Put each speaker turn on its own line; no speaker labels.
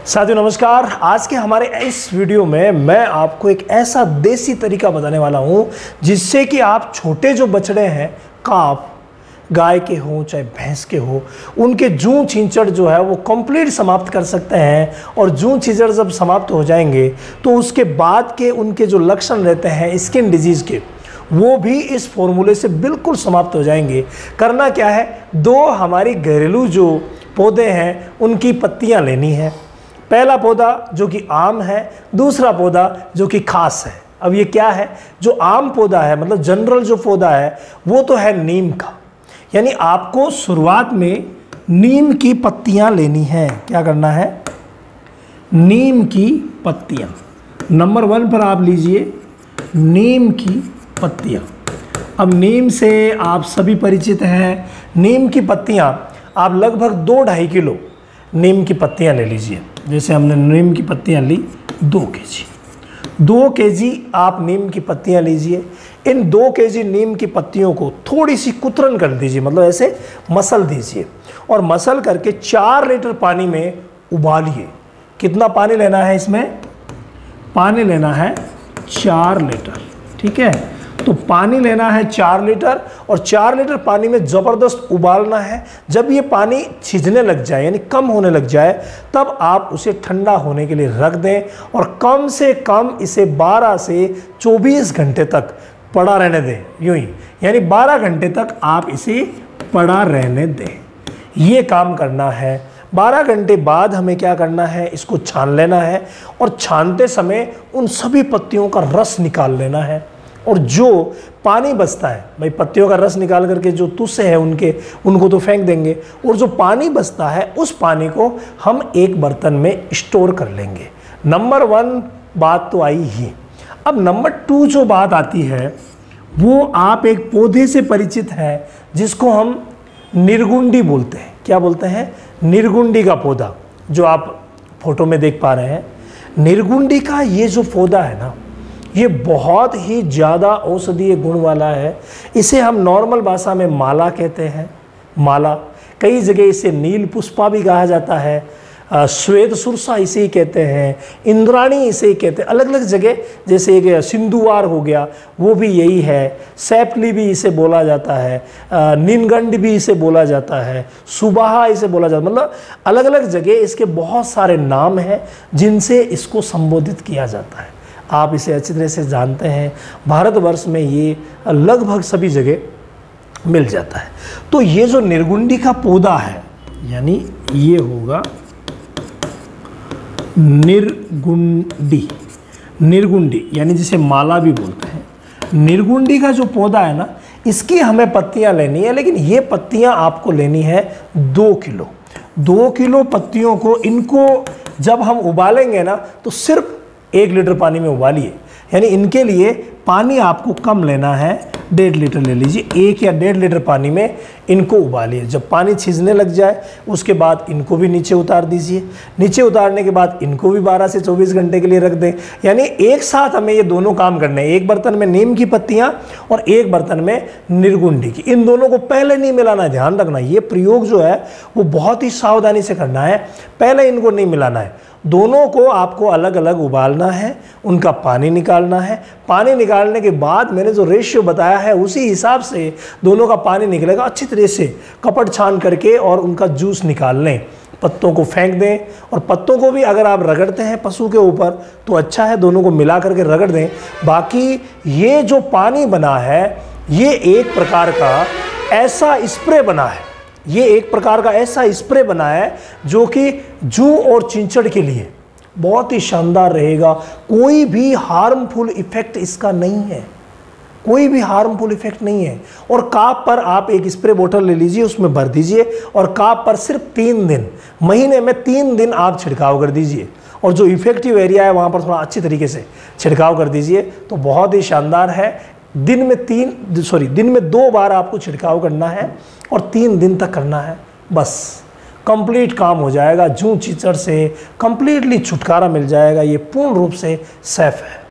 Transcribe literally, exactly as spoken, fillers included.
साथियों नमस्कार। आज के हमारे इस वीडियो में मैं आपको एक ऐसा देसी तरीका बताने वाला हूं जिससे कि आप छोटे जो बछड़े हैं, काफ गाय के हों चाहे भैंस के हो, उनके जूं छींचड़ जो है वो कंप्लीट समाप्त कर सकते हैं। और जूं छींचड़ जब समाप्त हो जाएंगे तो उसके बाद के उनके जो लक्षण रहते हैं स्किन डिजीज़ के, वो भी इस फॉर्मूले से बिल्कुल समाप्त हो जाएंगे। करना क्या है, दो हमारी घरेलू जो पौधे हैं उनकी पत्तियां लेनी है। पहला पौधा जो कि आम है, दूसरा पौधा जो कि खास है। अब ये क्या है, जो आम पौधा है मतलब जनरल जो पौधा है वो तो है नीम का, यानी आपको शुरुआत में नीम की पत्तियां लेनी है। क्या करना है, नीम की पत्तियां नंबर वन पर आप लीजिए, नीम की पत्तियां। अब नीम से आप सभी परिचित हैं। नीम की पत्तियां आप लगभग दो ढाई किलो नीम की पत्तियां ले लीजिए। जैसे हमने नीम की पत्तियां ली दो केजी, दो केजी आप नीम की पत्तियां लीजिए। इन दो केजी नीम की पत्तियों को थोड़ी सी कुतरन कर दीजिए, मतलब ऐसे मसल दीजिए और मसल करके चार लीटर पानी में उबालिए। कितना पानी लेना है इसमें, पानी लेना है चार लीटर। ठीक है, तो पानी लेना है चार लीटर और चार लीटर पानी में ज़बरदस्त उबालना है। जब ये पानी छिजने लग जाए यानी कम होने लग जाए तब आप उसे ठंडा होने के लिए रख दें और कम से कम इसे बारह से चौबीस घंटे तक पड़ा रहने दें। यूं ही यानी बारह घंटे तक आप इसे पड़ा रहने दें। ये काम करना है। बारह घंटे बाद हमें क्या करना है, इसको छान लेना है और छानते समय उन सभी पत्तियों का रस निकाल लेना है। और जो पानी बचता है, भाई पत्तियों का रस निकाल करके जो तुस्से हैं उनके उनको तो फेंक देंगे, और जो पानी बचता है उस पानी को हम एक बर्तन में स्टोर कर लेंगे। नंबर वन बात तो आई ही। अब नंबर टू जो बात आती है वो आप एक पौधे से परिचित हैं जिसको हम निर्गुंडी बोलते हैं। क्या बोलते हैं, निर्गुंडी का पौधा जो आप फोटो में देख पा रहे हैं। निर्गुंडी का ये जो पौधा है ना, ये बहुत ही ज़्यादा औषधीय गुण वाला है। इसे हम नॉर्मल भाषा में माला कहते हैं। माला, कई जगह इसे नील पुष्पा भी कहा जाता है, श्वेत सुरसा इसे ही कहते हैं, इंद्राणी इसे ही कहते हैं। अलग अलग जगह, जैसे एक सिंधुवार हो गया वो भी यही है, सैपली भी इसे बोला जाता है, नीलगंड भी इसे बोला जाता है, सुबाहा इसे बोला जाता है। मतलब अलग अलग जगह इसके बहुत सारे नाम हैं जिनसे इसको संबोधित किया जाता है। आप इसे अच्छी तरह से जानते हैं। भारतवर्ष में ये लगभग सभी जगह मिल जाता है। तो ये जो निर्गुंडी का पौधा है, यानी ये होगा निर्गुंडी। निर्गुंडी यानी जिसे माला भी बोलते हैं। निर्गुंडी का जो पौधा है ना, इसकी हमें पत्तियां लेनी है, लेकिन ये पत्तियां आपको लेनी है दो किलो। दो किलो पत्तियों को, इनको जब हम उबालेंगे ना तो सिर्फ एक लीटर पानी में उबालिए। यानी इनके लिए पानी आपको कम लेना है, डेढ़ लीटर ले लीजिए। एक या डेढ़ लीटर पानी में इनको उबालिए। जब पानी छिजने लग जाए उसके बाद इनको भी नीचे उतार दीजिए। नीचे उतारने के बाद इनको भी बारह से चौबीस घंटे के लिए रख दें। यानी एक साथ हमें ये दोनों काम करने हैं, एक बर्तन में नीम की पत्तियां और एक बर्तन में निर्गुंडी की। इन दोनों को पहले नहीं मिलाना है, ध्यान रखना। ये प्रयोग जो है वो बहुत ही सावधानी से करना है, पहले इनको नहीं मिलाना है। दोनों को आपको अलग अलग उबालना है, उनका पानी निकालना है। पानी निकालने के बाद मैंने जो रेशियो बताया है उसी हिसाब से दोनों का पानी निकलेगा। अच्छी तरह से कपड़ छान करके और उनका जूस निकाल लें। पत्तों को फेंक दें और पत्तों को भी अगर आप रगड़ते हैं पशु के ऊपर तो अच्छा है, दोनों को मिला करके रगड़ दें। बाकी ये जो पानी बना है ये एक प्रकार का ऐसा स्प्रे बना है, ये एक प्रकार का ऐसा स्प्रे बना है जो कि जूं और चिंचड़ के लिए बहुत ही शानदार रहेगा। कोई भी हार्मफुल इफेक्ट इसका नहीं है, कोई भी हार्मफुल इफेक्ट नहीं है। और काप पर आप एक स्प्रे बोतल ले लीजिए, उसमें भर दीजिए और काप पर सिर्फ तीन दिन, महीने में तीन दिन आप छिड़काव कर दीजिए। और जो इफेक्टिव एरिया है वहाँ पर थोड़ा अच्छी तरीके से छिड़काव कर दीजिए तो बहुत ही शानदार है। दिन में तीन सॉरी दिन में दो बार आपको छिड़काव करना है और तीन दिन तक करना है, बस कंप्लीट काम हो जाएगा। जूं चीचड़ से कंप्लीटली छुटकारा मिल जाएगा। ये पूर्ण रूप से सेफ है।